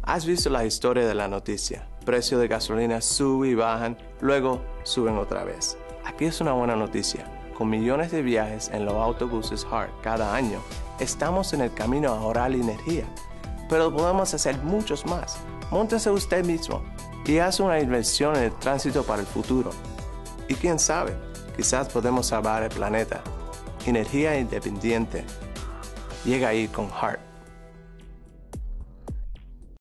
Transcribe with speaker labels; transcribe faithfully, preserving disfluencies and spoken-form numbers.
Speaker 1: Has visto la historia de la noticia. Precio de gasolina sube y bajan, luego suben otra vez. Aquí es una buena noticia. Con millones de viajes en los autobuses H A R T cada año, estamos en el camino a ahorrar energía. Pero podemos hacer muchos más. Móntese usted mismo y haz una inversión en el tránsito para el futuro. Y quién sabe, quizás podemos salvar el planeta. Energía independiente. Llega ahí con H A R T.